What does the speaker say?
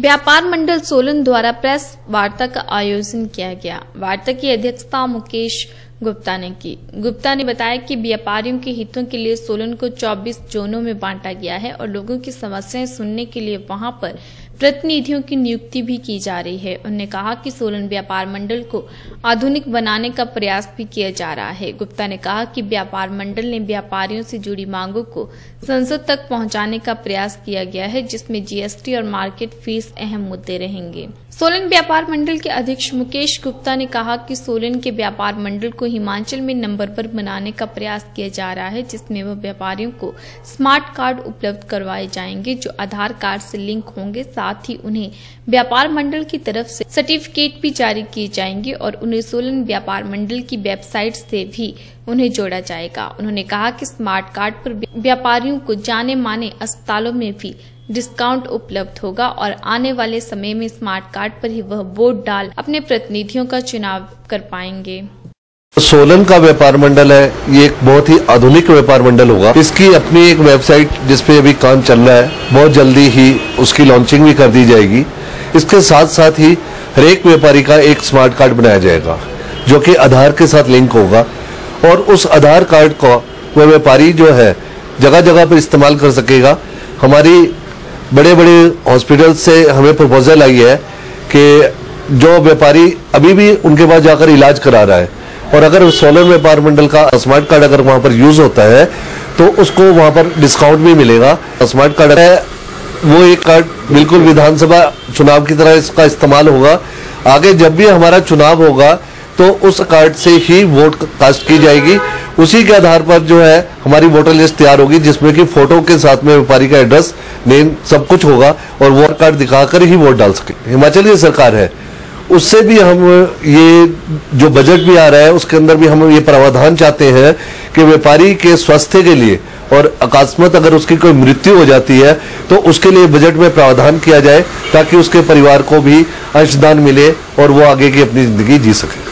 व्यापार मंडल सोलन द्वारा प्रेस वार्ता का आयोजन किया गया। वार्ता की अध्यक्षता मुकेश गुप्ता ने की। गुप्ता ने बताया कि व्यापारियों के हितों के लिए सोलन को 24 जोनों में बांटा गया है और लोगों की समस्याएं सुनने के लिए वहां पर प्रतिनिधियों की नियुक्ति भी की जा रही है। उन्होंने कहा कि सोलन व्यापार मंडल को आधुनिक बनाने का प्रयास भी किया जा रहा है। गुप्ता ने कहा कि व्यापार मंडल ने व्यापारियों से जुड़ी मांगों को संसद तक पहुंचाने का प्रयास किया गया है, जिसमें जीएसटी और मार्केट फीस अहम मुद्दे रहेंगे। सोलन व्यापार मंडल के अध्यक्ष मुकेश गुप्ता ने कहा कि सोलन के व्यापार मंडल को हिमाचल में नंबर 1 बनाने का प्रयास किया जा रहा है, जिसमें वह व्यापारियों को स्मार्ट कार्ड उपलब्ध करवाए जाएंगे जो आधार कार्ड से लिंक होंगे। साथ ही उन्हें व्यापार मंडल की तरफ से सर्टिफिकेट भी जारी किए जाएंगे और उन्हें सोलन व्यापार मंडल की वेबसाइट से भी उन्हें जोड़ा जाएगा। उन्होंने कहा कि स्मार्ट कार्ड पर व्यापारियों को जाने माने अस्पतालों में भी डिस्काउंट उपलब्ध होगा और आने वाले समय में स्मार्ट कार्ड पर ही वह वोट डाल अपने प्रतिनिधियों का चुनाव कर पाएंगे। सोलन का व्यापार मंडल है, ये एक बहुत ही आधुनिक व्यापार मंडल होगा। इसकी अपनी एक वेबसाइट जिसपे अभी काम चल रहा है, बहुत जल्दी ही उसकी लॉन्चिंग भी कर दी जाएगी। इसके साथ साथ ही हर एक व्यापारी का एक स्मार्ट कार्ड बनाया जाएगा जो कि आधार के साथ लिंक होगा और उस आधार कार्ड को वह व्यापारी जो है जगह जगह पर इस्तेमाल कर सकेगा। हमारी बड़े बड़े हॉस्पिटल से हमें प्रपोजल आई है कि जो व्यापारी अभी भी उनके पास जाकर इलाज करा रहा है और अगर सोलन व्यापार मंडल का स्मार्ट कार्ड अगर वहां पर यूज होता है तो उसको वहां पर डिस्काउंट भी मिलेगा। स्मार्ट कार्ड है वो एक कार्ड बिल्कुल विधानसभा चुनाव की तरह इसका इस्तेमाल होगा। आगे जब भी हमारा चुनाव होगा तो उस कार्ड से ही वोट कास्ट की जाएगी। उसी के आधार पर जो है हमारी वोटर लिस्ट तैयार होगी जिसमें कि फोटो के साथ में व्यापारी का एड्रेस, नेम सब कुछ होगा और वोटर कार्ड दिखाकर ही वोट डाल सके। हिमाचल की सरकार है, उससे भी हम ये जो बजट भी आ रहा है उसके अंदर भी हम ये प्रावधान चाहते हैं कि व्यापारी के स्वास्थ्य के लिए और अकस्मात अगर उसकी कोई मृत्यु हो जाती है तो उसके लिए बजट में प्रावधान किया जाए ताकि उसके परिवार को भी अंशदान मिले और वो आगे की अपनी जिंदगी जी सके।